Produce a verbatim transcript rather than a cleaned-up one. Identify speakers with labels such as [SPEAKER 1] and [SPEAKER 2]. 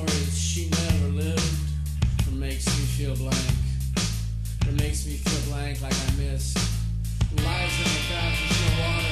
[SPEAKER 1] stories she never lived, or makes me feel blank, or makes me feel blank like I missed. Lies in the clouds, there's no water.